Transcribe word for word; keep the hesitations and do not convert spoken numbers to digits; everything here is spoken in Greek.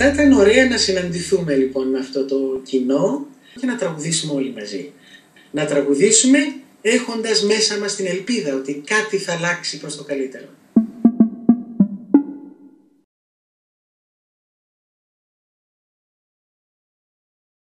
Θα ήταν ωραία να συναντηθούμε λοιπόν με αυτό το κοινό και να τραγουδήσουμε όλοι μαζί. Να τραγουδήσουμε έχοντας μέσα μας την ελπίδα ότι κάτι θα αλλάξει προς το καλύτερο.